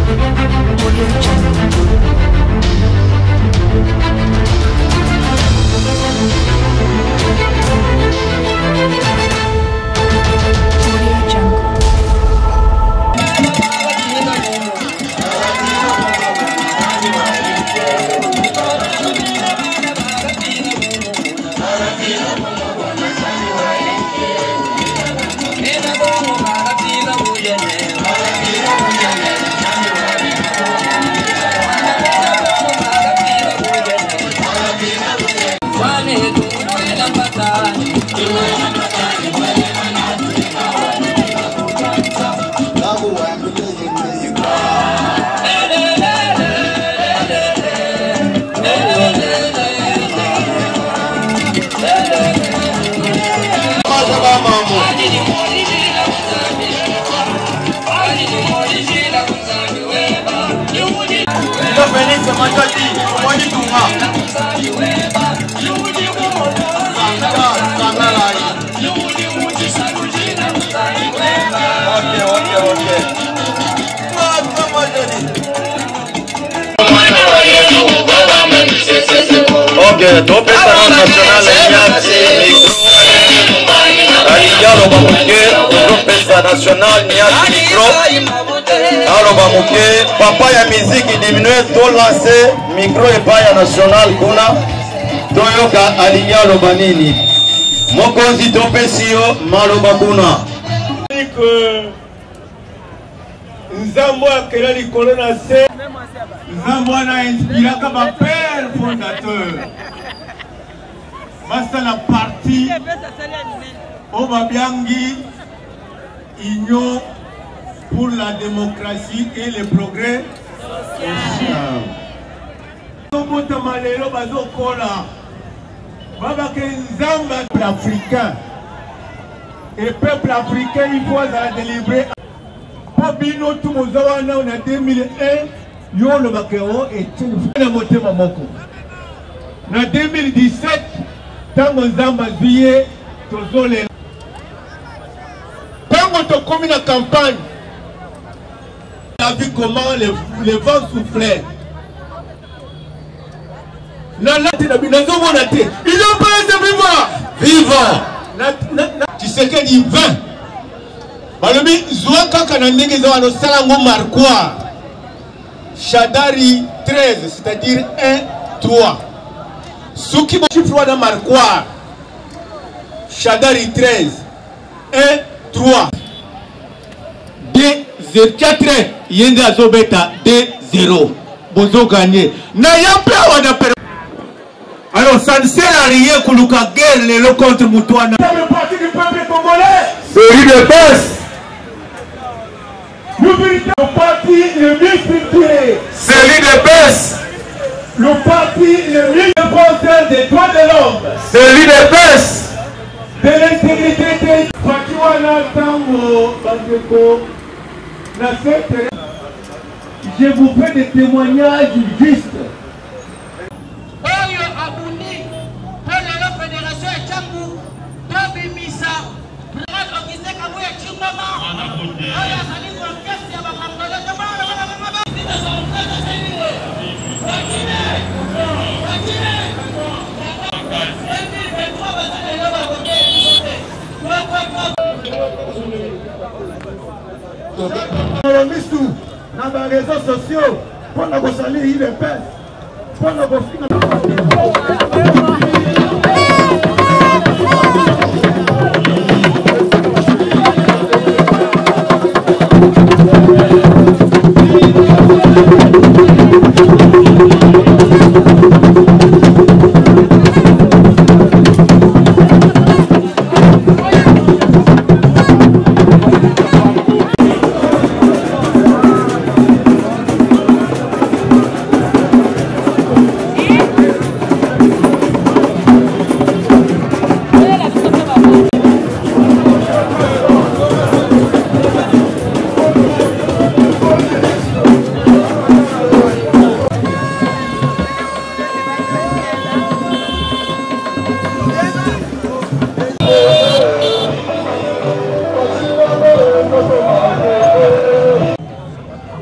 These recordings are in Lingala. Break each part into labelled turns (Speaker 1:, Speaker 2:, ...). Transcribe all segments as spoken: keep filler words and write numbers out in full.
Speaker 1: Ok, top international Niati micro. Aliyalo bamuke, top international Niati micro. Alors bamuke, papa ya musique diminue to lancer micro et pas ya national kuna. Toyoka aliyalo banini. Mokonzi topesio maloba kuna.
Speaker 2: Nzambo akela likolo na se. Nzambo ana inspiré comme père fondateur. Masta la partie Obabiangi Union pour la démocratie et le progrès social. Tomota malero bazo kola. Baba ke nzamba peuple africain. Et peuple africain il faut la délivrer. Bino tout mozawana on a deux mille un yo le bakero et na motema moko. Na deux mille dix-sept tango nzamba zuye tozole. Tango to komi na campagne. On a vu comment les, les vents soufflaient. Na lati na binazo monate. Ils ont pas été vivants. Vivants. Na na tu sais que dit vingt. Balobi Zouaka Kanandegi Zawano Salango Marquois Shadari treize, c'est-à-dire un, trois. Souki Chiffre de Marquois Shadari treize, un, trois. deux, zéro, quatre, Yende Azobeta, deux, zéro. Bozo gagné. Nayapla Wadapere. Alors ça ne sert à rien que l'on guerre les contre Moutouana. C'est le parti du peuple congolais. C'est lui de passe. Le parti le mieux structuré. C'est lui de paix. Le parti le mieux défenseur des droits de l'homme. C'est lui de paix. De l'intégrité des Fatiwana Tango Bandeko. Je vous fais des témoignages justes.
Speaker 3: Oyo Abouni, pour la fédération et Tchangou, Tobi Misa, vraiment organisé comme un Tchumama. Oyo Salif Orchestre, ya Bamangolo,
Speaker 2: Mistou, dans les réseaux sociaux, pour nous saluer les pères, pour nous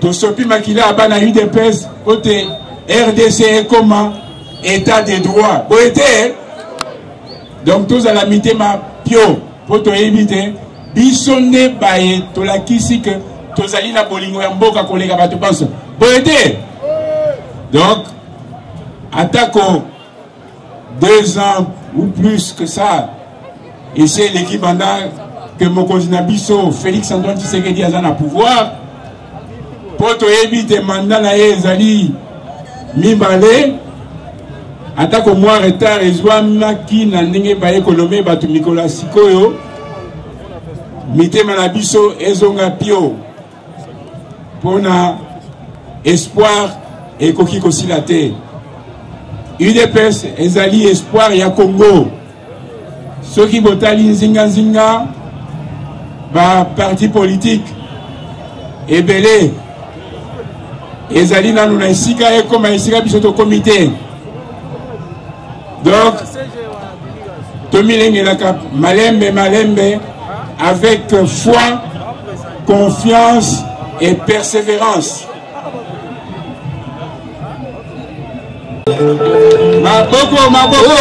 Speaker 4: Tosopi Makila Abana U D P S, côté R D C et comment état de droit. Bon été, donc tous à la mité ma pio, pour te éviter, bisonne baye, to la kisi que tous allez na bolingo ya mboka kolega batu pense. Bon été, donc attaquons deux ans ou plus que ça. Et c'est l'équipe que mon cousin Bisso, Félix Antoine Tshisekedi a un pouvoir. Pour te éviter mandat na ezali mibale attaque au mois retard et soit maki na ndenge ba économie batu Nicolas Sikoyo mité manabiso ezonga pio pona espoir et koki kosilate U D P S ezali espoir ya Congo ceux qui botali nzinga nzinga ba parti politique ebele ezali nanu na esika e comme esika biso to comité donc tomilengela malembe malembe avec foi, confiance et persévérance. Maboko maboko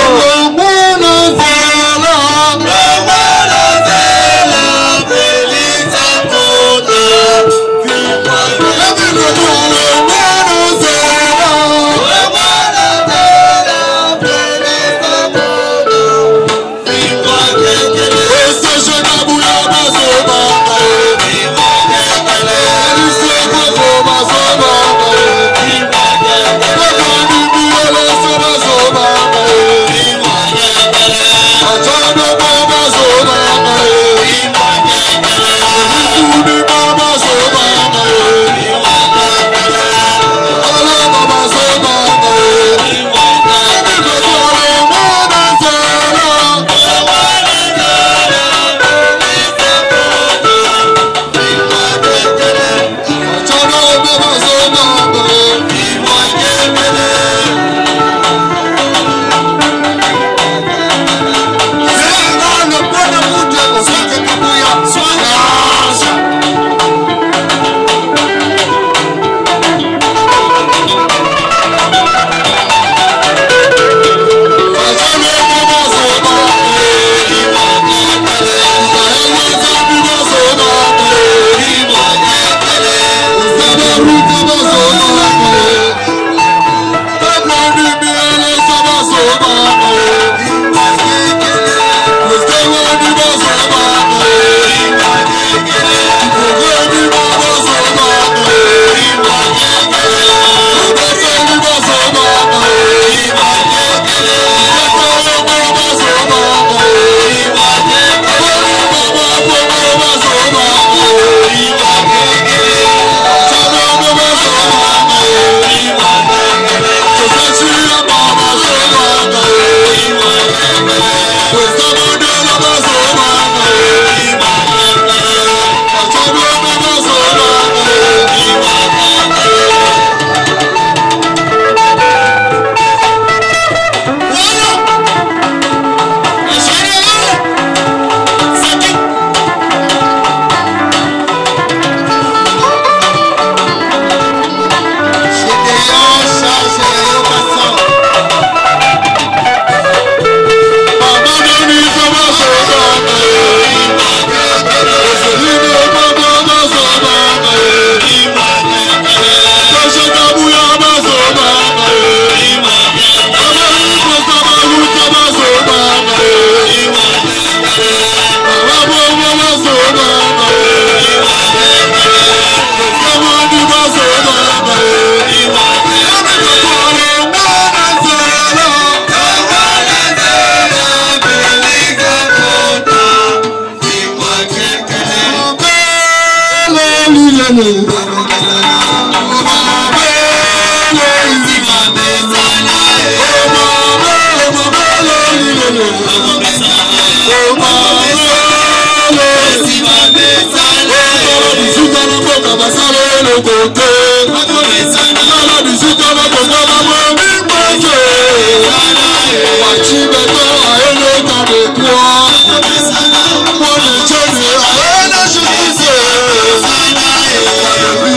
Speaker 5: Sana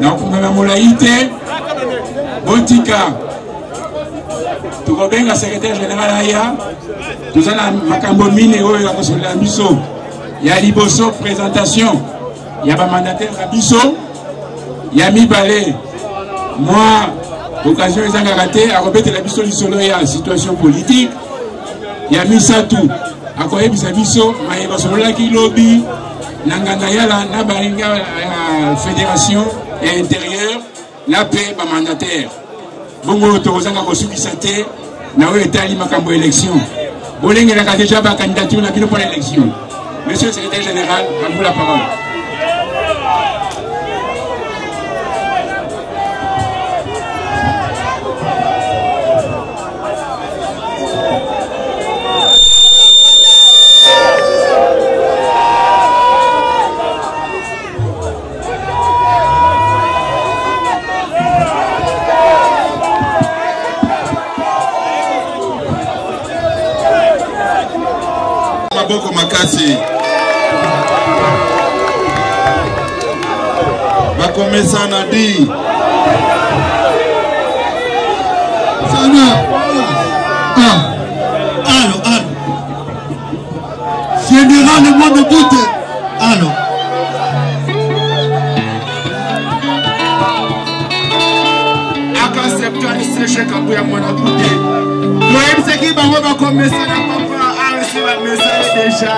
Speaker 4: nakufuna na molai te botika tokobenga secrétaire général aya toza na makambo mine oyo ya kosolela biso ya liboso présentation ya bamandataire na biso ya mibale moi occasion ezangaka te akobetela biso lisolo ya situation politique ya misatu akoyebisa biso mayeba sololaki lobi na nganda yala na balinga ya fédération ya intérieur na pe bamandataire bongo tokozanga kosukisa te na oyo etali makambo élection bolengelaka déjà bacandidature na bino pour l'élection. Monsieur le secrétaire général, à vous la parole.
Speaker 5: Boko makasi bakomesa na di sana ah allo allo général le monde doute allo aka septuari seshe kabuya mwana doute moi mseki bango bakomesa na papa c'est la message déjà.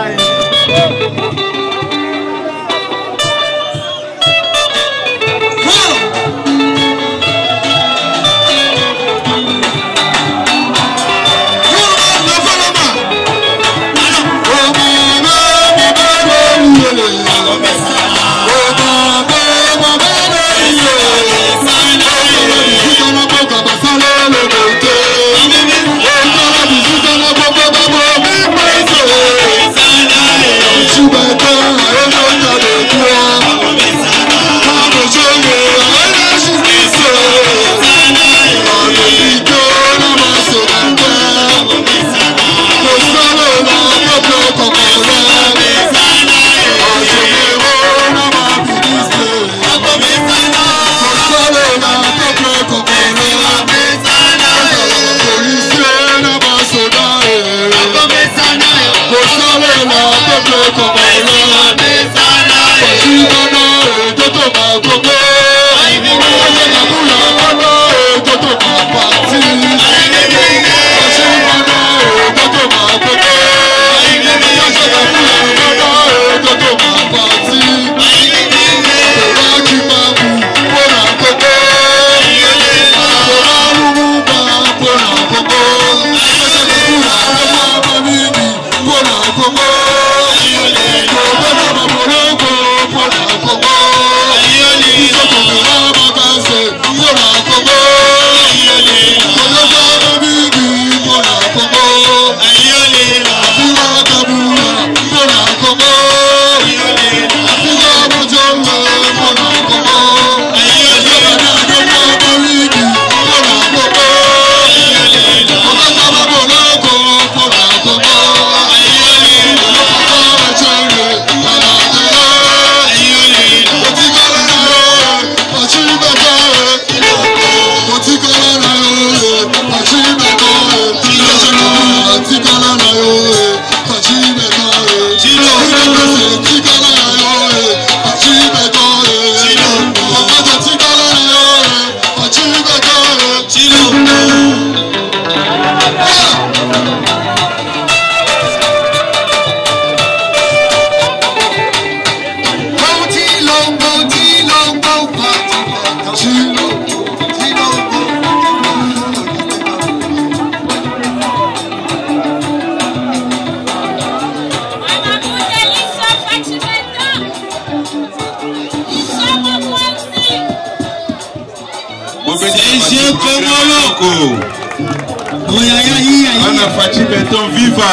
Speaker 5: Ana Fachi Beton viva.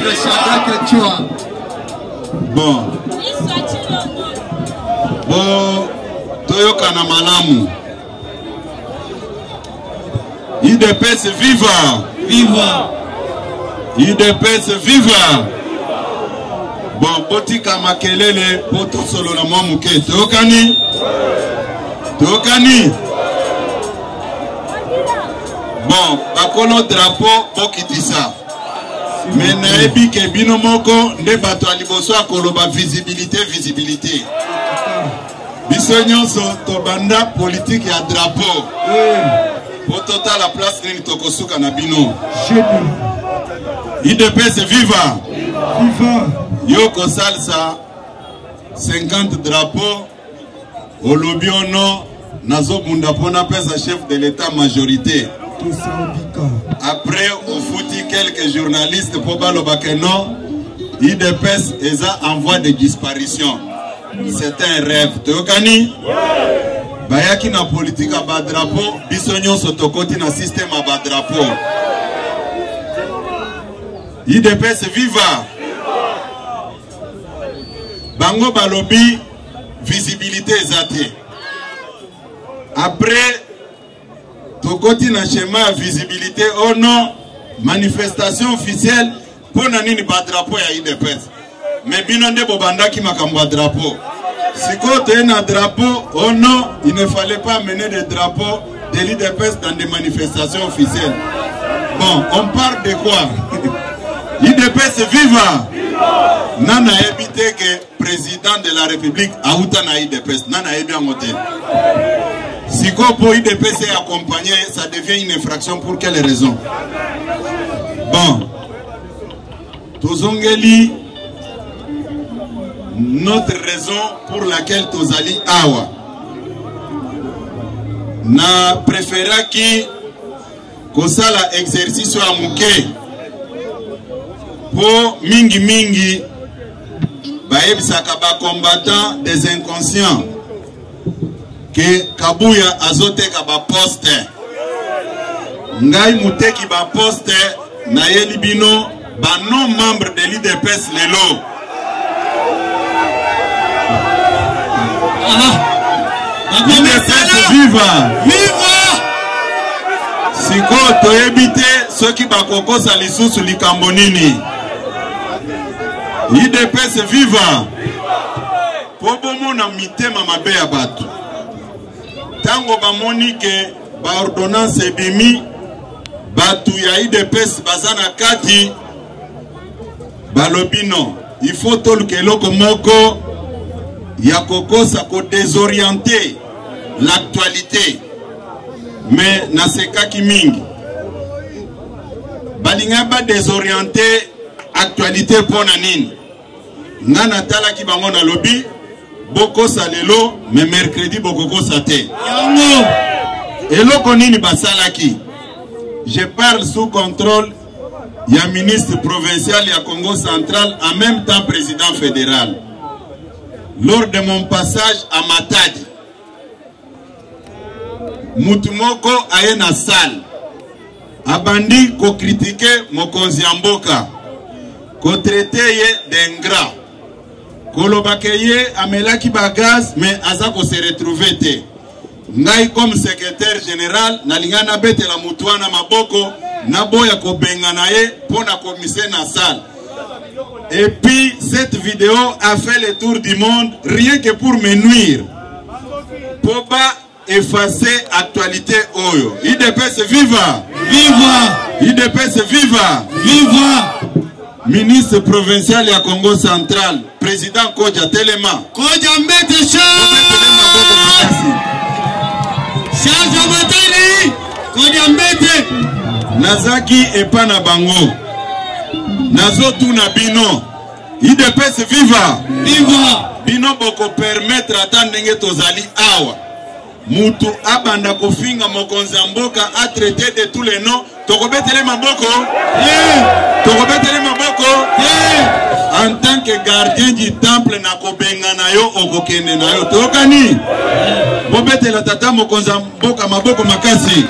Speaker 5: Bon. Bon, Toyoka na malamu. I D P S viva. Viva. I D P S viva. Bon, botika makelele poto solo na mwa muke. Toyokani?
Speaker 6: Tokani. Bon, bakolo drapeau bokitisa. Mais naebi ke bino moko nde bato aliboso akoloba visibilité visibilité. Biso nyonso to banda politique ya drapeau. Pour total la place nini tokosuka na bino. I D P S viva. Viva. Yoko salsa cinquante drapeaux au lobby ono nazo bunda pona pesa chef de l'état majorité. Après on foutit quelques journalistes pour baloba non I D P S eza en voie de disparition. C'est un rêve. Tokani? Bayaki na politique à bas drapeau, bisogno sotokoti na système à bas drapeau. I D P S viva. Bango balobi visibilité zate. Après tokoti na schéma visibilité oh non manifestation officielle pour nani ba drapeau ya I D P S. Mais binonde bobanda ki makambo drapeau. Si côté un drapeau, oh non, il ne fallait pas mener des drapeaux de l'I D P S dans des manifestations officielles. Bon, on parle de quoi? I D P S viva! Nana évité que président de la République a outan I D P S. Nana évité en hôtel. Si pour I D P S est accompagné, ça devient une infraction pour quelle raison? Bon, Tozongeli. Notre raison pour laquelle Tozali Awa na préféra qui kosala exercice à mouké pour mingi mingi baebisaka ba combattant des inconscients que Kabuya azote ka ba poste ngai muteki ba poste na yelibino ba non membre de l'I D P S lelo. I D P S viva! Viva! Siko toyebite ceux qui bakoko salisusu likambonini. I D P S viva! Pobo mona mitema mabe ya batu. Tango bamoni ke ba ordonnance ebimi batu ya I D P S bazana kati balobino. Il faut tolke loko moko ya kokosa ko désorienter l'actualité. Mais na seka ki mingi balinga ba désorienter actualité pona nini ngana tala ki bango na lobby boko salelo mais mercredi boko ko sate yango eloko nini basalaki. Je parle sous contrôle ya ministre provincial ya Congo central en même temps président fédéral. Lors de mon passage à Matadi, Mutumoko aye na salle. Abandi ko critiquer mokonzi amboka. Ko traiter ye d'ingrat. Ko lobake ye amelaki bagaz mais aza ko se retrouver te. Ngai comme secrétaire général nalingana bete la mutuana maboko na boya ko bengana ye pona commissaire na salle. Et puis cette vidéo a fait le tour du monde rien que pour me nuire. Pour pas effacer l'actualité Oyo. I D P S viva! Viva! I D P S viva! Viva! Ministre provincial ya Congo central, président Kodja Telema. Kodja Mbete Charles! Charles Amateli! Kodja Mbete! Nazaki Epana Bango. Nazo tuna bino I D P S viva viva bino boko permettre atandenge tozali awa mutu abanda kofinga mokonzi mboka a traité de tous les noms tokobetele maboko yeah. Tokobetele maboko yeah. En tant que gardien du temple na kobenga na yo okokende na yo tokani bobetela tata mokonzi mboka maboko makasi.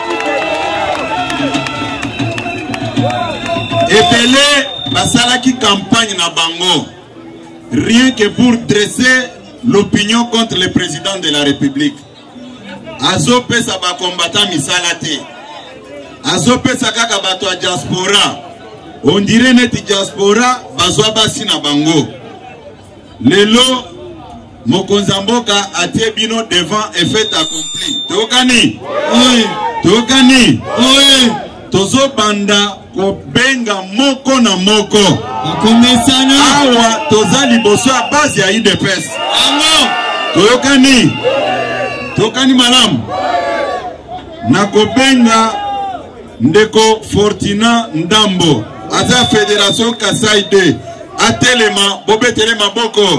Speaker 6: Ebele basalaki campagne na bango rien que pour dresser l'opinion contre le président de la République. Azo pesa ba combattant misalate. Azo pesa kaka bato a diaspora. On dirait neti diaspora bazwa basi na bango. Lelo Mokonzamboka atie bino devant et fait accompli. Tokani? Oui. Tokani? Oui. Tozo banda ko benga moko na moko. Akomesana. Awa toza liboso a base ya I D P S. Amo. Tokani? Tokani malam. Nako benga ndeko Fortina Ndambo. Aza Fédération Kasai deux. Atelema bobetelema boko.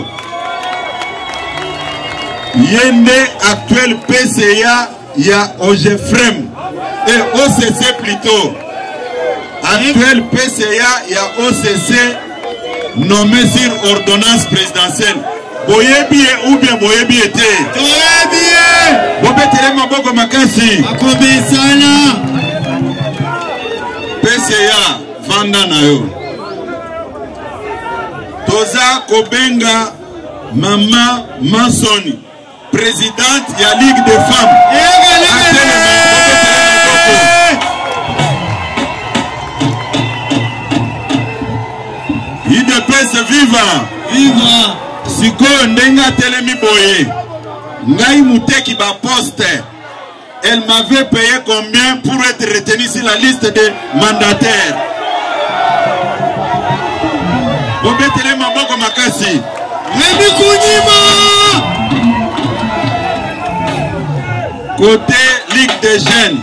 Speaker 6: Yende actuel P C A ya Ogefrem et O C C plutôt. Actuel P C A ya O C C nommé sur ordonnance présidentielle. Boyebi ou bien boyebi était. Boyebi. Bobetere maboko makasi. Akobisana. P C A vanda na yo. Toza kobenga Mama Mansoni, présidente de la Ligue des femmes. I D P S viva. Viva. Siko ndenga telemi boye. Ngai muteki ba poste. Elle m'avait payé combien pour être retenue sur la liste des mandataires? Bobetele maboko makasi. Rémi Kounima. Côté Ligue des jeunes,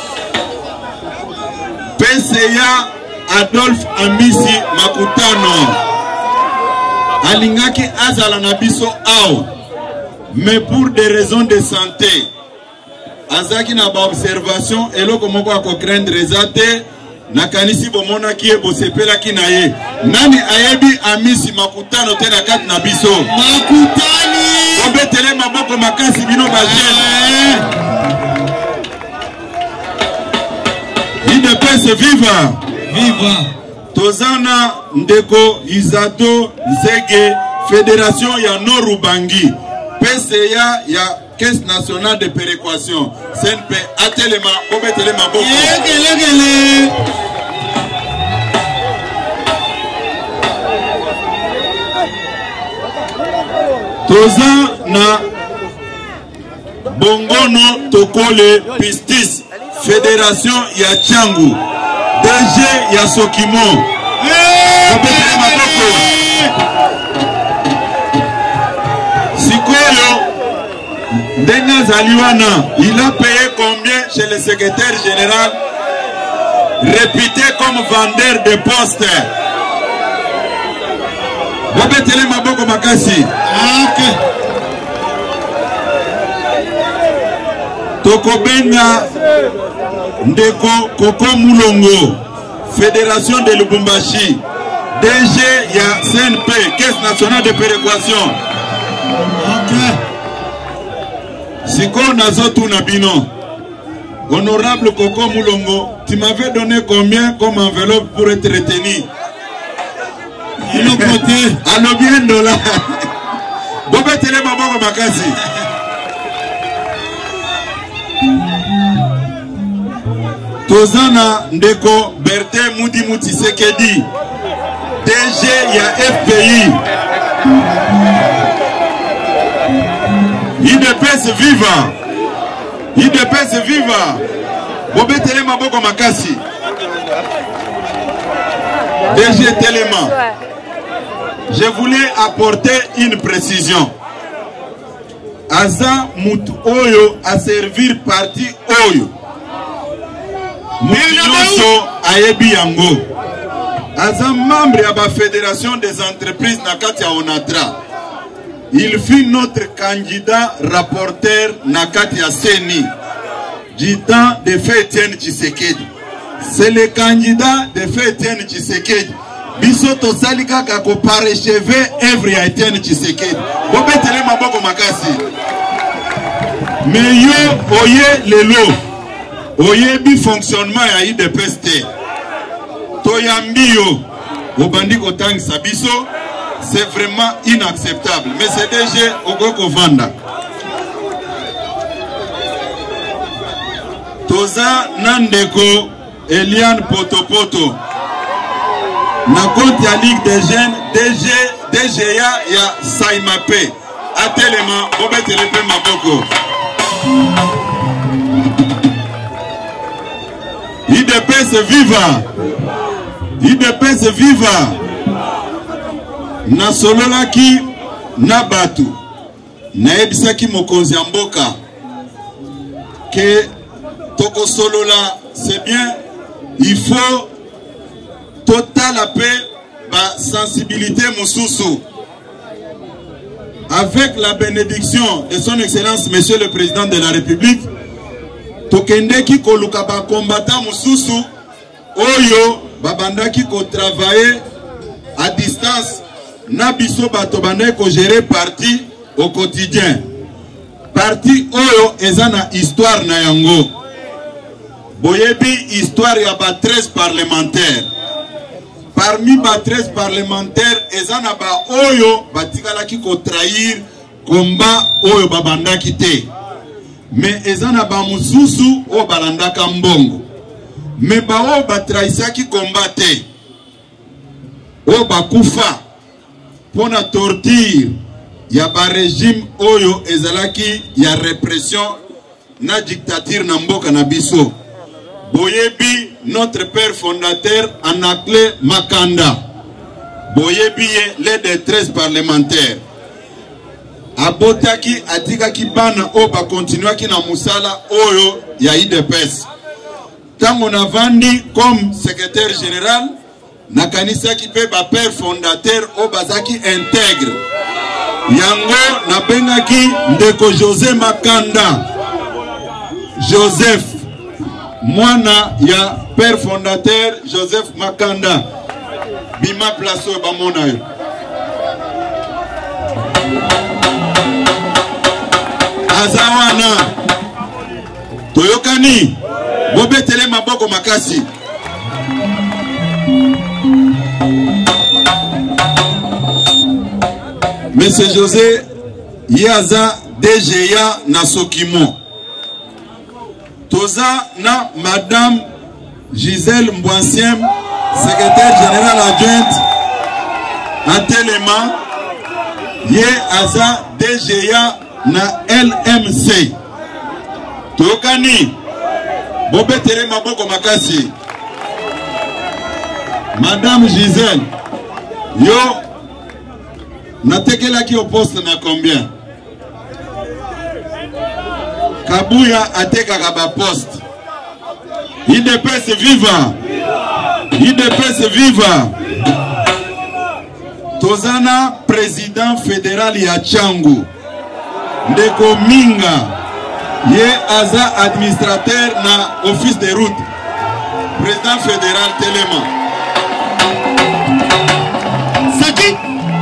Speaker 6: P C A Adolphe Amisi Makutano alingaki azala na biso ao, mais pour des raisons de santé azaki na ba observation eloko moko ako craindre ezate na kanisi bomona kie bosepela kinaye nani ayebi Amisi Makutano tena kati na biso Makutani obetele maboko makasi bino ba jeune I D P S viva viva. Tozana ndeko Izato Zege Fédération ya Norubangi P C A ya Caisse nationale de péréquation C N P atelema obetelema boko yegelegele. Tozana Bongono Tokole Pistis Fédération ya Tchangu D G ya Sokimo. Sikoyo Denga Zaliwana, il a payé combien chez le secrétaire général réputé comme vendeur de postes? Bobetele maboko makasi. Tokobenga Ndeko Koko Moulongo Fédération de Lubumbashi D G ya C N P Caisse nationale de péréquation. Ok. Siko nazotu nabino. Honorable Koko Moulongo, tu m'avais donné combien comme enveloppe pour être retenu? Il a côté. Alors bien dollar. Bobetele maboko makasi. Tozana Ndeko Bertin Moudi Mouti Sekedi D G ya F P I I D P S viva. I D P S viva. Bobetele maboko makasi. D G Téléma. Je voulais apporter une précision. Aza Moutou Oyo a servir parti Oyo. Mounioso Ayebi Yango. Aza membre de la Fédération des entreprises Nakati Onatra. Il fut notre candidat rapporteur Nakati Seni du temps de Fétienne Tshisekedi. C'est le candidat de Fétienne Tshisekedi. Bisoto Salika kako paracheve Evry Etienne Tshisekedi. Bobetele maboko makasi. Mais yo oye lelo. Oyebi fonctionnement ya I D P S T. Toyambio obandi kotang sabiso, c'est vraiment inacceptable. Mais c'est D G Ogoko Vanda. Toza Nandeko Eliane Potopoto. Na compte ya Ligue des jeunes D G D G A ya Saimape atelema bobetele pe maboko. I D P S viva, I D P S viva. Na sololaki na batu na ebisaki mokonzi ya mboka que toko solola c'est bien, il faut total la paix, ba sensibilité mususu. Avec la bénédiction de son excellence monsieur le président de la République, tokendeki koluka ba combattant mususu oyo babandaki ko travailler à distance na biso bato bandaki ko gérer parti au quotidien. Parti oyo ezana histoire na yango. Boyebi histoire ya ba treize parlementaires. Parmi ba treize parlementaires ezana ba oyo batikalaki ko trahir combat oyo babandaki te. Mais ezana ba mususu o balandaka mbongo. Mais ba o batrahisaki combat te. O bakufa pona torture ya ba régime oyo ezalaki ya répression na dictature na mboka na biso. Boyebi notre père fondateur Anaclé Makanda. Boyebi les des treize parlementaires. Abotaki atikaki bana o ba continuaki na musala oyo ya I D P S. Tango na vandi comme secrétaire général na kanisa ki pe ba père fondateur o bazaki intègre. Yango na bengaki ndeko José Makanda. Joseph mwana ya père fondateur Joseph Makanda. Bima plaso bamona yo. Azawana Toyokani Bobetele maboko makasi. Monsieur José Yaza D G A na Sokimo. Toza na Madame Gisèle Mbouansiem, secrétaire générale adjointe à Téléma. Ye Aza D G A na L M C. Tokani Bobetele maboko makasi. Madame Gisèle yo natekela ki au poste na combien? Kabuya ateka kaba poste. I D P S viva. I D P S viva. Tozana président fédéral ya Tchangu Ndeko Minga. Ye aza administrateur na office de route. Président fédéral Téléma. Saki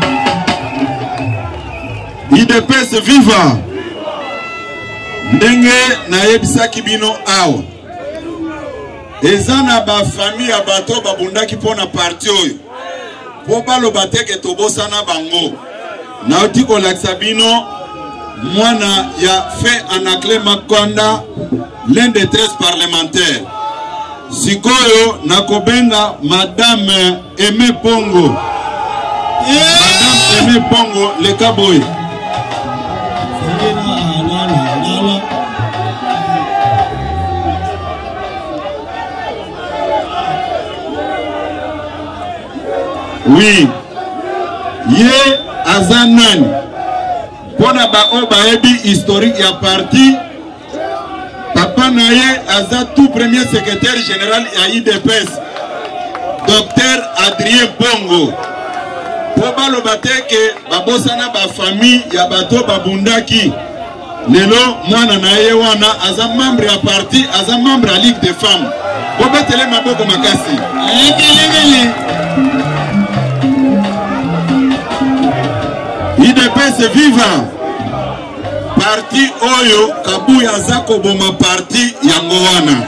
Speaker 6: I D P S viva. Ndenge na yebisaki bino awa. Ezana ba famille abato babundaki pona parti oyo. Po balo bateke tobosa na bango. Na otiko laksabino mwana ya fait Anaclé Makanda, l'un des treize parlementaires. Sikoyo nakobenga Madame Aimé Pongo. Madame Aimé Pongo le Kaboy. Oui. Ye Azanan. Pona ba oba ebi historique ya parti. Papa Naye Aza tout premier secrétaire général ya I D P S. Docteur Adrien Pongo. Poba lo bateke babosana ba famille ya bato babundaki. Lelo mwana naye wana aza membre ya parti, aza membre ya Ligue des femmes. Bobetele maboko makasi. Ekelele. I D P S viva. Parti oyo Kabuya zako boma parti yango wana.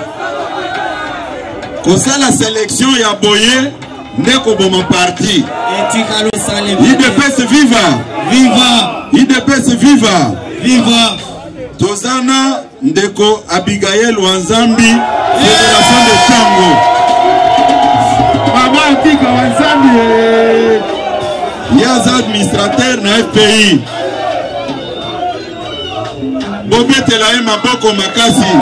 Speaker 6: Kosa la sélection ya boye ndeko boma parti. I D P S viva. Viva. I D P S viva. Viva. Tozana ndeko Abigail Wanzambi, Fédération de Tchango. Mama Tika Wanzambi. Yaza administrateur na F P I. bobetela ye maboko makasi.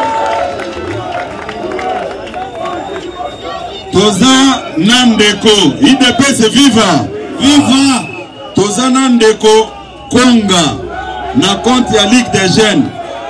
Speaker 6: Toza Nandeko, I D P S viva, viva. Toza Nandeko Konga, na compte ya Ligue des Jeunes.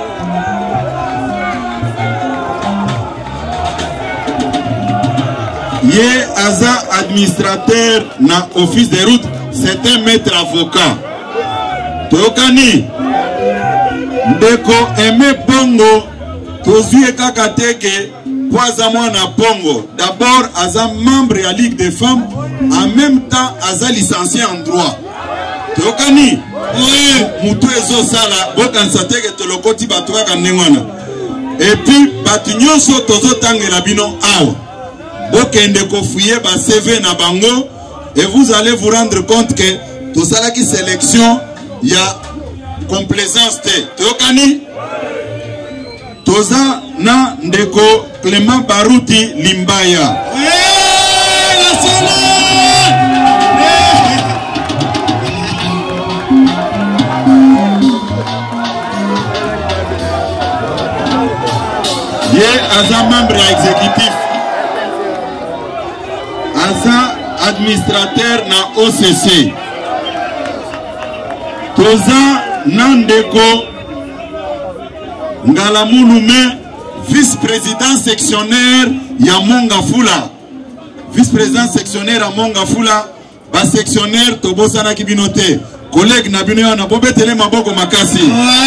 Speaker 6: Ye aza administrateur na office de route, c'est un maître avocat. Tokani, Ndeko Aimé Bongo, tozue kaka teke. Poaza mwana Pongo, d'abord aza membre ya Ligue des femmes, en même temps aza licencié en droit. Tokani, oui, mutu ezo sala, bokanisa teke tolokoti batu kaka ndengwana. Et puis batu nyonso tozo tangela bino awa. Bokende kofuye ba C V na bango et vous allez vous rendre compte que to sala ki sélection ya complaisance te. Tokani, toza na Ndeko Clément Baruti Limbaya. Ye aza membre exécutif, aza administrateur na O C C. Toza na Ndeko Ngalamulume, vice-président sectionnaire ya Mongafula. Vice-président sectionnaire à Mongafula, ba sectionnaire Tobosana Kibinote. Collègue Nabino na bobetele maboko makasi.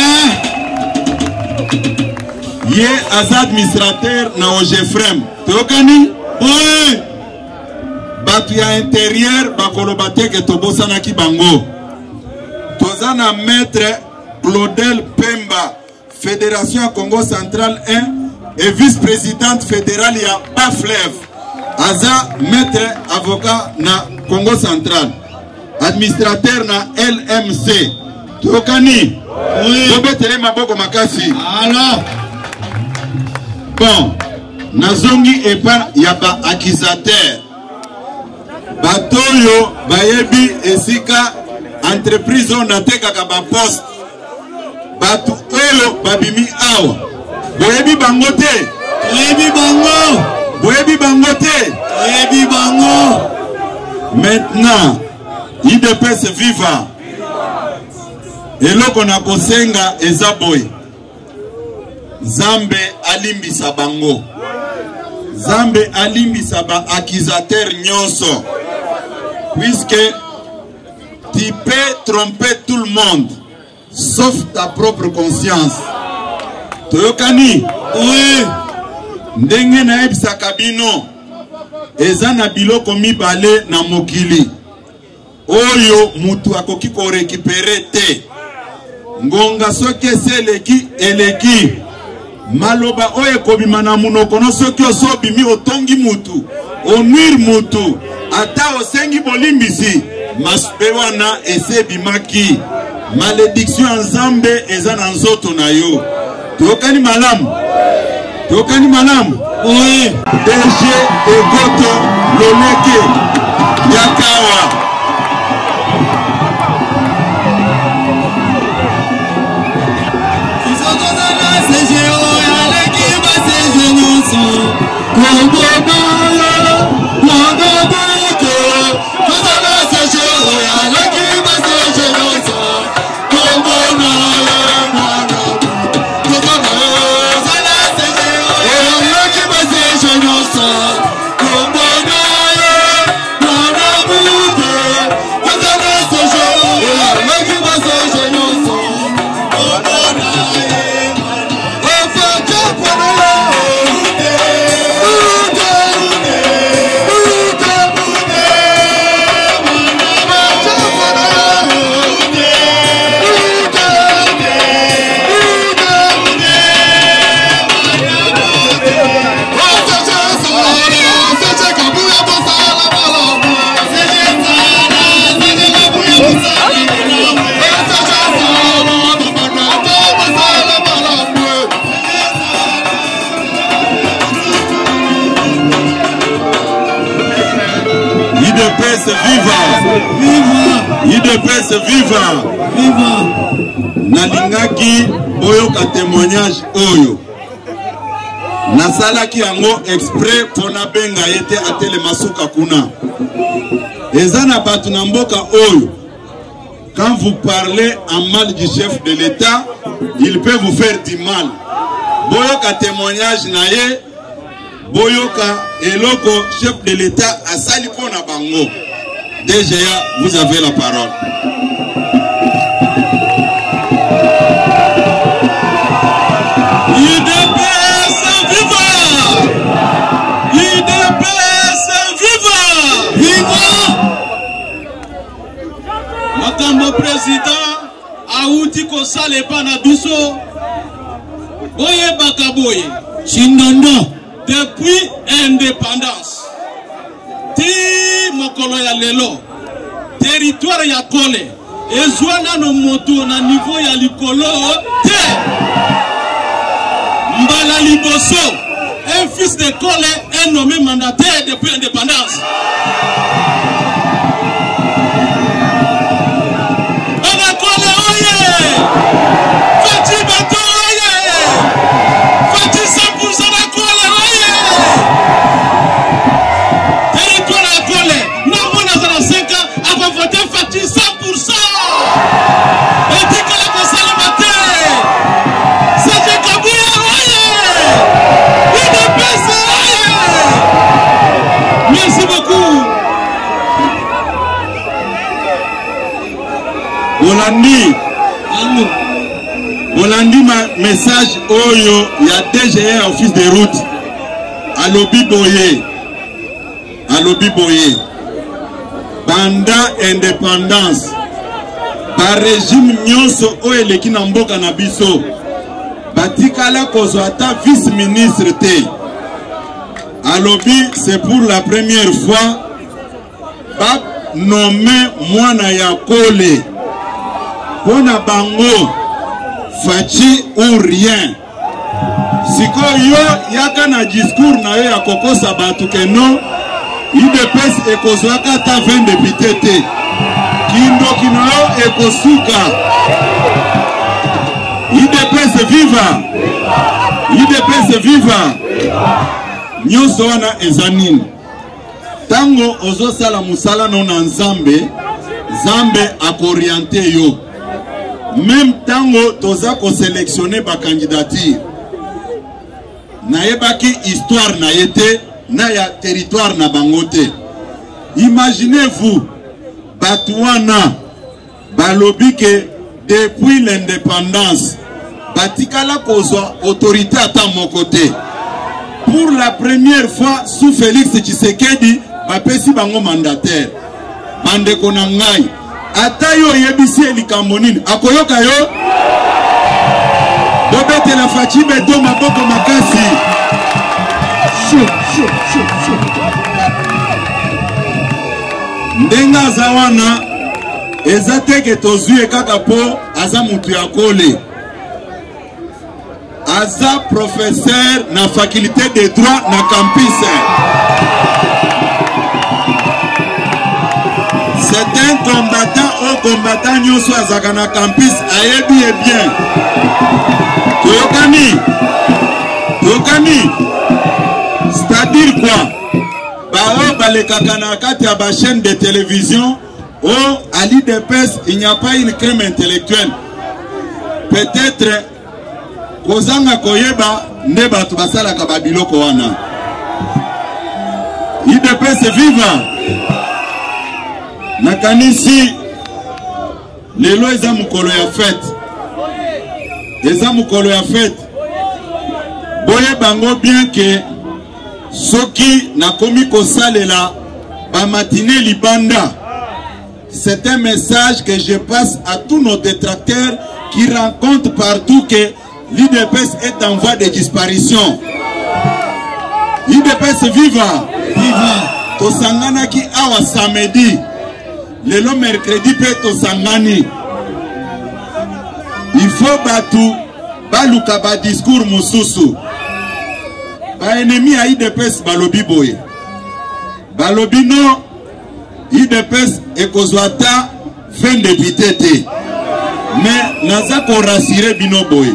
Speaker 6: Ye aza administrateur na Ogefrem. Tokani? Oui. Batu ya intérieur bakolobate ke Tobosana Kibango. Tozana maître Claudel Pemba, Fédération Congo Central un et vice-présidente fédérale ya Baflev. Aza maître avocat na Congo Central. Administrateur na L M C. Tokani? Oui. Tobetele maboko makasi. Alors. Bon. Nazongi epa ya ba accusateur. Batoyo bayebi esika entreprise on ateka ka ba poste. Batu oyo babimi awa. Boyebi bango te. Boyebi bango. Boyebi bango te. Boyebi bango. Maintenant, I D P S viva. Eloko na kosenga ezaboy. Zambe alimbisa bango. Zambe alimbisa ba accusateur nyonso. Puisque tu peux tromper tout le monde, sauf ta propre conscience. Toyokani? Oui. Ndenge na ebisa kabino. Eza na biloko mibale na mokili. Oyo mutu akoki ko récupérer te. Ngonga soki seleki eleki. Maloba oye kobima na munoko no soki osobimi otongi mutu. Onwir mutu. Ata osengi bolimbisi. Maspe wana esebimaki. Malédiction ensemble eza na nzoto na yo. Tokani malamu. Tokani malamu. Oui. D G Egoto Loleke Yakawa.
Speaker 5: Come on,
Speaker 6: viva. Viva. Nalingaki boyoka témoignage oyo. Nasalaki yango exprès pona benga yete atele masuka kuna. Ezana batu na mboka oyo. Quand vous parlez en mal du chef de l'État, il peut vous faire du mal. Boyoka témoignage naye, boyoka eloko chef de l'État a sali pona bango. D G A, vous avez la parole. U D P S viva! U D P S viva! Viva!
Speaker 7: Makambo président Aouti Kosale Panabiso Boye Bakaboye Chindondo depuis indépendance Ti Mokolo ya lelo territoire ya Kole Ezwana no moto na niveau ya likolo te Mbala Liboso un fils de Kole est nommé mandataire depuis l'indépendance.
Speaker 6: Bolandi Bolandi ma message oyo ya D G A office de route alobi boye alobi boye banda indépendance par régime nyonso oyo eleki na mboka na biso batikala kozwa ata vice ministre te alobi c'est pour la première fois ba nommé mwana ya Kole Pona bango fachi ou rien. Siko yo yaka na discours na yo ya kokosa batu ke non U D P S ekozwaka ta vingt députés te. Kindo kino yo ekosuka. U D P S viva. U D P S viva. Nyonso wana ezanini. Tango ozo sala musala no na Nzambe, Nzambe akoriente yo. Même tango toza ko sélectionner ba candidature na yebaki histoire na yete na ya territoire na bangote. Imaginez-vous Batouana balobi que depuis l'indépendance batikala kozwa autorité à mon côté. Pour la première fois sous Félix Tshisekedi bapesi bango mandataire. Bande konangai ata yo yebisi likambo nini akoyoka yo bobete la fachi bedo maboko makasi ndenga zawana ezateke tozue kaka po aza mutu ya Kole aza professeur na faculté de droit na campus. C'est un combattant au combattant nyoso azaka na campus ayebi et bien. Toyokani. Toyokani. C'est-à-dire quoi? Bao balekaka na kati ya ba chaîne de télévision au à l'U D P S il n'y a pas une crème intellectuelle. Peut-être kozanga koyeba nde batu basalaka babiloko wana. U D P S viva. Nakanisi lelo eza mukolo ya fête eza mukolo ya fête boye bango bien que soki nakomi kosalela ba matinée libanda. C'est un message que je passe à tous nos détracteurs qui rencontrent partout que l'U D P S est en voie de disparition. U D P S viva viva. Tosangana ki awa samedi lelo mercredi peto sangani. Il faut batu baluka ba discours mususu. Ba ennemi a U D P S balobi boye. Balobi no U D P S ekozwata fin député te. Mais naza ko rassurer bino boy.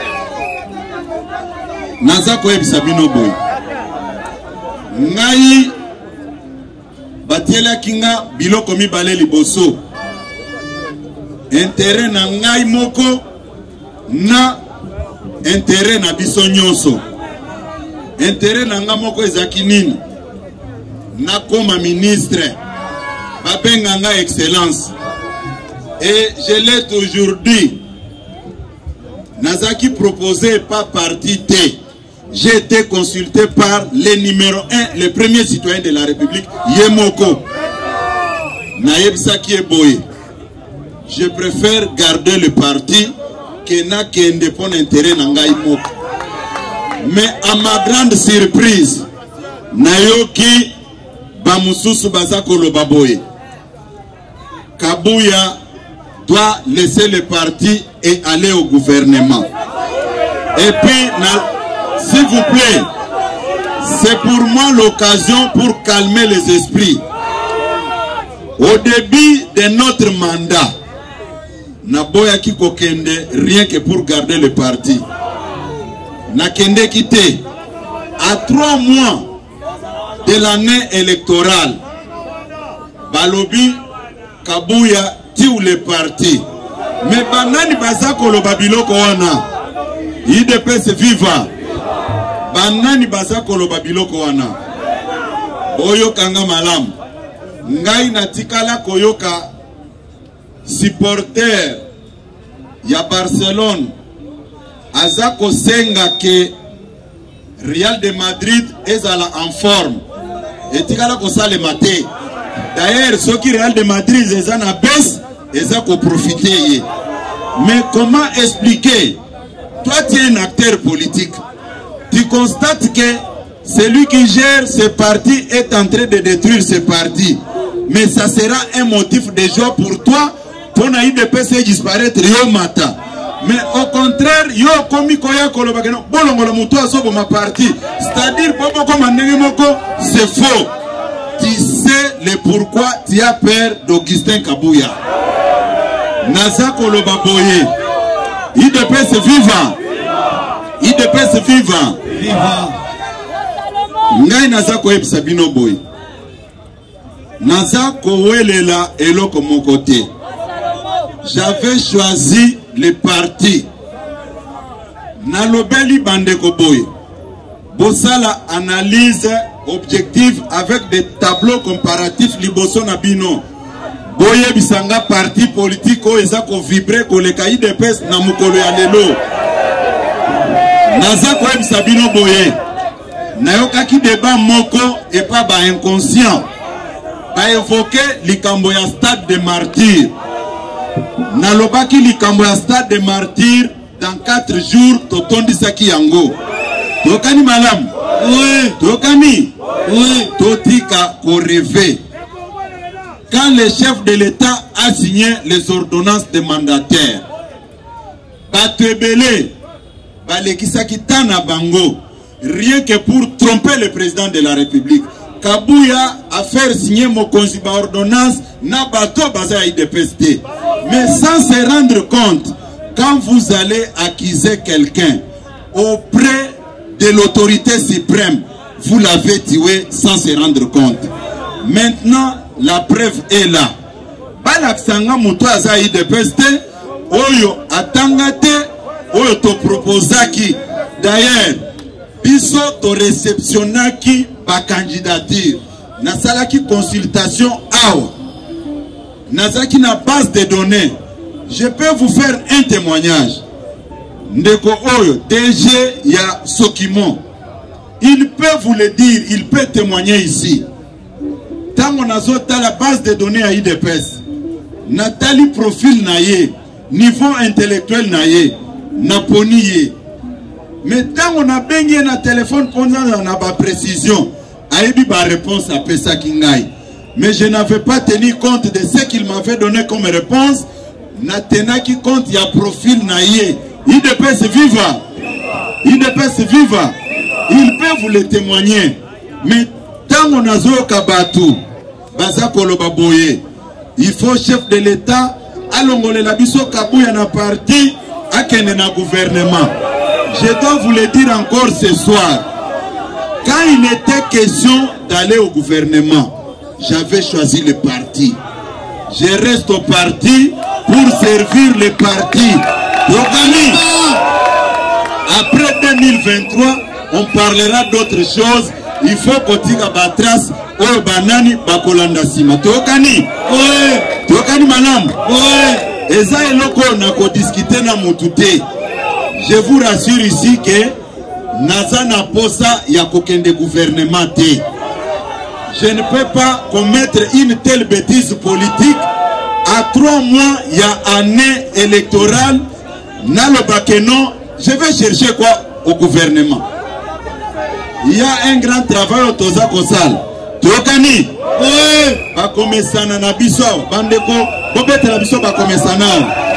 Speaker 6: Naza ko ebisa bino boy. Ngai batiela kinga biloko mibale liboso. Intérêt na ngai moko na intérêt na biso nyonso. Intérêt na nga moko ezaki nini? Na koma ministre babenga nga excellence. Et je l'ai toujours dit, Nazaki proposé par parti T. J'ai été consulté par le numéro un, le premier citoyen de la République, Yemoko. Naïb Saki Eboye. Je préfère garder le parti que n'a qu'un dépôt d'intérêt Nangaï Moko. Mais à ma grande surprise, Nayoki Bamususu Bazako Lobaboye. Kabouya doit laisser le parti et aller au gouvernement. Et puis, s'il vous plaît, c'est pour moi l'occasion pour calmer les esprits. Au début de notre mandat, Naboya Kikokende, rien que pour garder le parti. Nakende quitté. À trois mois de l'année électorale, Balobi, Kabouya, ou les partis. Mais banani bazako lo babiloko wana. I D P S viva. Banani bazako lo babiloko wana. Oyo kanga malam. Ngai natikala koyoka supporter ya Barcelone. Azako senga ke Real de Madrid ezala en forme. Etikala ko sale maté. D'ailleurs, ceux qui Real de Madrid les en baisse, ils ont profité. Mais comment expliquer? Toi, tu es un acteur politique. Tu constates que celui qui gère ce parti est en train de détruire ce parti. Mais ça sera un motif de joie pour toi. Ton I D P S disparaître yo mata. Mais au contraire, yo komi koya kolobakeno bolongo la muto asobo ma parti. C'est-à-dire bobo comme moko, c'est faux. Tu sais le pourquoi tu as peur d'Augustin Kabouya. Nazako Lobaboye. I D P S vivant. I D P S vivant. Ngai Nazako Ebsabino Boy. Nazako Welela Eloko mon côté. J'avais choisi le parti. Nalobeli Bandeko Boy. Bossala analyse objectif avec des tableaux comparatifs liboso na bino. Boye bisanga parti politique o ezako vibrer ko le I D P S na mukolo ya lelo. Nazako ebisabino boye. Nayoka ki débat moko et pas ba inconscient. Ba évoquer likambo ya stade de martyr. Nalobaki likambo ya stade de martyr dans quatre jours totondi saki yango. Tokani malam. Oui. Tokani. Oui. Totika ko rêver. Quand le chef de l'État a signé les ordonnances de mandataire, Batebele, Balekisaki Tana Bango, rien que pour tromper le président de la République, Kabouya a fait signer mon consulat ordonnance, n'a bateau basé à I D P S T. Mais sans se rendre compte, quand vous allez accuser quelqu'un auprès de l'autorité suprême, vous l'avez tué sans se rendre compte. Maintenant, la preuve est là. Balaksanga muto aza I D P S T, oyo atangate, oyo to proposaki. D'ailleurs, biso to réceptionnaki ba candidature. Nasalaki consultation awa. Nazaki na base de données. Je peux vous faire un témoignage. Ndeko oyo, D G ya Sokimon. Il peut vous le dire, il peut témoigner ici. Tant on a zota la base de données à I D P S, Nathalie profil naye, niveau intellectuel naye, naponiye. Mais tant on a baigné na téléphone pour nous on a pas précision, aïbi ba réponse à Pesa Kingai. Mais je n'avais pas tenu compte de ce qu'il m'avait donné comme réponse. Natena qui compte y a profil naye. I D P S viva, I D P S viva. Il peut vous le témoigner. Mais tant on a zo kabatu, baza koloba boye, il faut chef de l'État alongole la biso kabuya na parti akende na gouvernement. Je dois vous le dire encore ce soir. Quand il était question d'aller au gouvernement, j'avais choisi le parti. Je reste au parti pour servir le parti. Après deux mille vingt-trois, on parlera d'autres choses. Il faut qu'on dise à Batras, oh banani, bakolanda sima. Tokani? Oui. Tokani manam? Oui. Et ça, il faut discuter na mutute. Je vous rassure ici que Nazana Posa ya kokende gouvernement. Je ne peux pas commettre une telle bêtise politique. À trois mois, il y a année électorale. Nalobakeno, je vais chercher quoi au gouvernement? Il y a un grand travail au Toza Kosal. Tokani? Oui. Bakomesana na biso. Bandeko, bobete na biso bakomesana.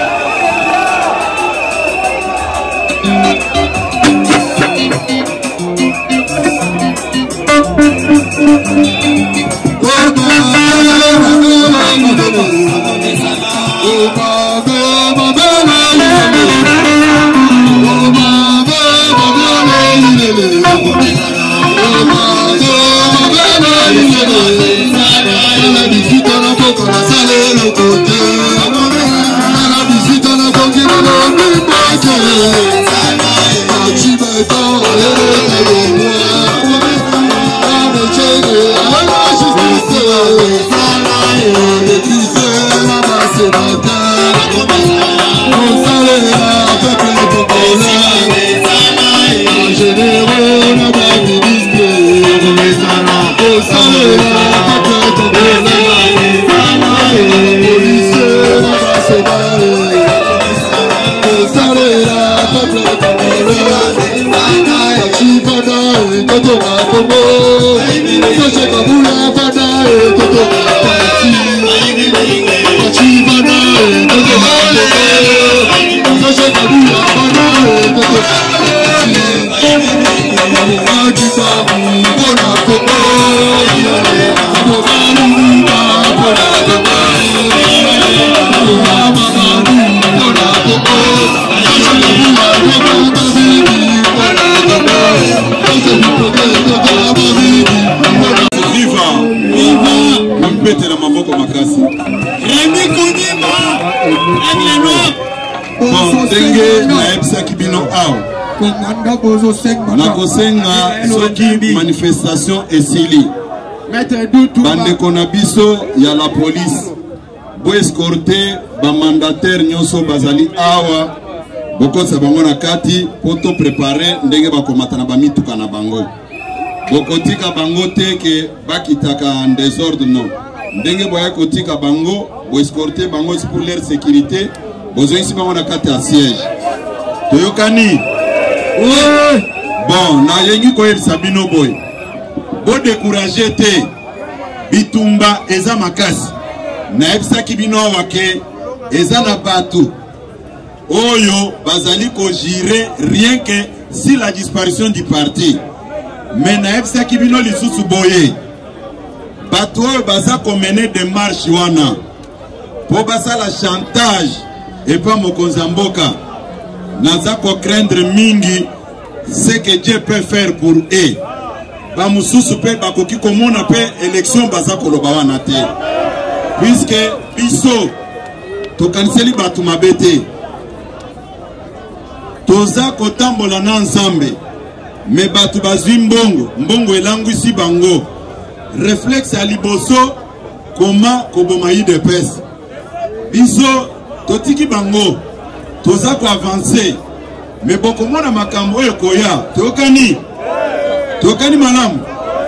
Speaker 6: Nakosenga soki manifestation esili bandeko na biso ya la police bo escorter ba mandataire nyonso bazali awa bokosa bango na kati poto préparer ndenge bakomata na bamituka na bango bokotika bango te ke bakitaka en désordre non ndenge boya kotika bango bo escorter bango pour leur sécurité bozo isi bango na kati ya siège toyokani. Oui. Bon, na yengi ko el sabino boy. Bo décourager te bitumba eza makasi. Na epsa kibino wake eza na batu. Oyo bazali ko gérer rien que si la disparition du parti. Mais na epsa kibino lisusu boye. Batu oyo baza ko mener des marches wana. Po basa la chantage et pas mokonzamboka. Naza ko craindre mingi ce que Dieu peut faire pour eux. Ba mususu pe bakoki komona pe élection baza koloba wana te. Puisque biso to kaniseli batu mabete. Toza kotambola na nzambe. Me batu bazwi mbongo, mbongo elangu isi bango. Réflexe à liboso koma koboma yi de pes. Biso totiki bango. Toza ko avancer. Mais beaucoup de gens makambo e koya. Tokani. Tokani malam.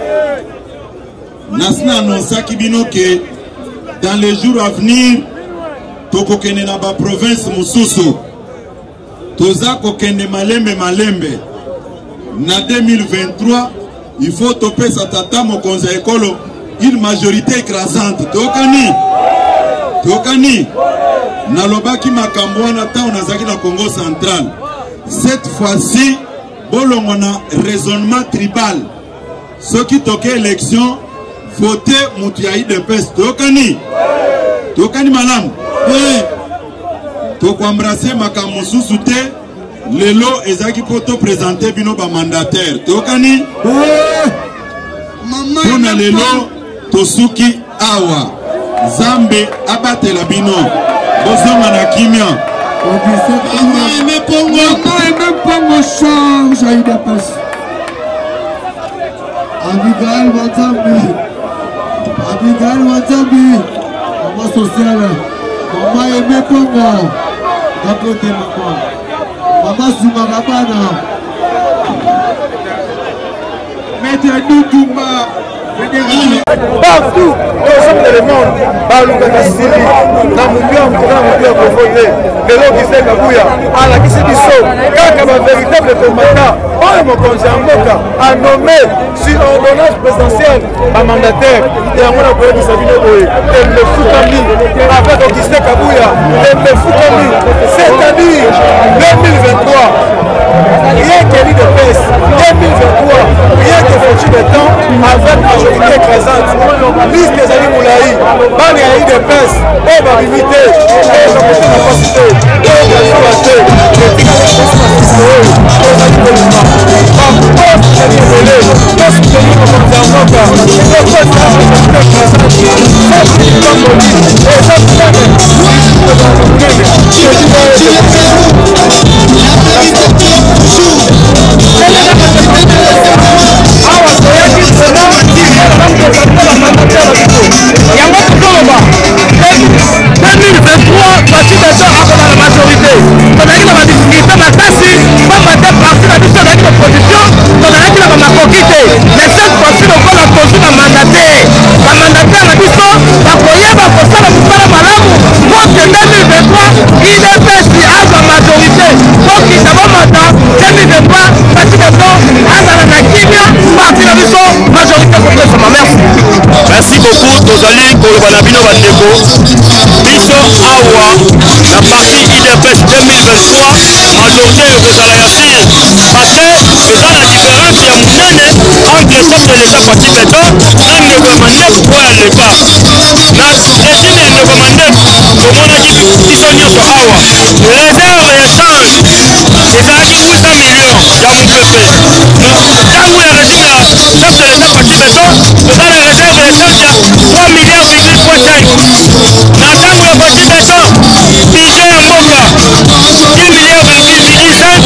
Speaker 6: Nasna annonça kibino que dans les jours à venir toko kene na ba province mususu. Toza ko kene malembe malembe. Na deux mille vingt-trois, il faut toper sa tata mokonza ekolo une majorité écrasante. Tokani. Tokani. Nalobaki makambo wana ta onazaki na Congo central. Cette fois-ci, bolongo na raisonnement tribal. Ceux qui toquent élection, voter Moutiaï de peste. Tokani. tokani malamu tokwambrase makambo susu te lelo ezaki poto présenter bino ba mandataire tokani pona lelo tosuki awa Zambe abatela bino bozonga na kimia
Speaker 5: Maman aimé Pongo. Maman aimé Pongo change à Idapes. Abigail Watambi. Abigail Watambi. Maman sociale. Maman aimé Pongo. D'un côté maman. Maman Soumarabana. Maître Doutouma.
Speaker 8: Partout, ensemble dans le monde, balungaka sili na mubion na mubion kovote lelo kiseka buya ala kisi biso kaka ba véritable combattant oyo mokonzi ya mboka a nommé sur ordonnance présidentielle ba mandataire yango na koyebisa bino boye tembe fukami avec okiseka buya tembe fukami c'est-à-dire deux mille vingt-trois rien que l'I D P S deux mille vingt-trois rien que foutu de temps avec majorité écrasante liste des amis Moulaï bani ya I D P S oyo babimite oyo bakote capacité oyo bazwate etika bakosimasiso oyo ozali kolima baposte ya libele tosuteni mokonzi ya mboka tokosa majorité écrasante sokilikongoli eza monene awa toyaki sena yango tokoloba deux mille vingt-trois bati beto akoba na majorité tozalaki na badifficulté makasi pamba te parti na biso ezalaki na position tozalaki na bamakoki te mais cette fois-ci lokola tozwi na mandataire bamandataire na biso bakoyeba kosala mosala malamu poke deux mille vingt-trois I D P S azwa majorité tokita bomata deux mille vingt-trois bati beto azala na kimia parti na biso majorité kopesama. Merci.
Speaker 1: Merci beaucoup. Tozali koloba na bino bandeko biso awa na parti I D P S deux mille vingt-trois majorité ekozala ya sire parce que eza na différence ya monene entre chef de l'état parti beto na ndeko ya mandefu oyo aleka na régime ya ndeko mandefu tomonaki biso nyonso awa réserve ya change ezalaki huit cents millions ya mopepe ntango ya régime ya chef de l'état parti beto toza na réserve ya change ya trois milliards virgule fois cinq na ntango ya parti beto budget ya mboka dix milliards virgule cinq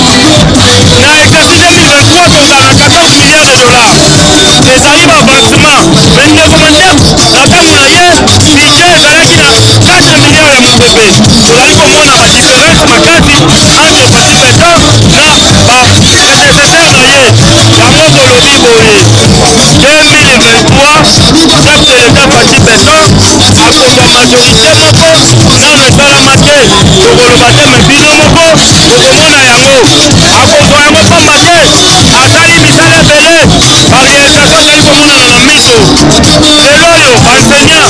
Speaker 1: na exercice deux mille vingt-trois tozala na quatorze milliards de dollars ezali baavancement me ndeko mandefu na ntango na ye budget ezalaki na quatre milliards ya mopepe tozali komona badifférence makasi entre parti beto na badécesseur na ye yango tolobi boye deux mille vingt-trois chef de l'état parti beto akozwa majorité moko nano esalama te tokoloba te me bino moko tokomona yango akozwa yango pamba te asali misala ebele baréalisation ezali komonana na miso lelo oyo baenseignant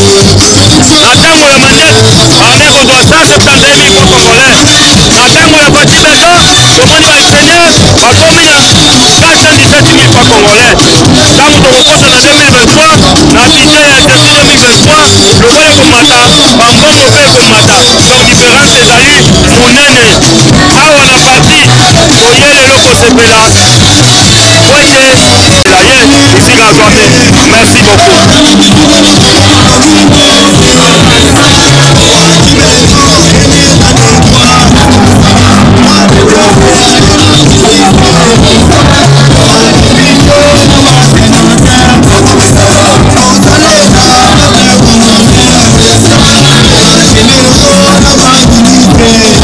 Speaker 1: na ntango ya mandet bame kozwa cent septante mille fois congolais na ntango ya parti beto tomoni baenseignant bakomi na quatre cent dix-sept mille fois congolais ntango tokokota na deux mille vingt-trois na budget ya exercice deux mille vingt-trois lokola ekomata bambongo mpe ekomata donc différence ezali monene awa na parti toye lelo kosepela po ete la ye esika azwami merci beaucoup.
Speaker 6: Yeah.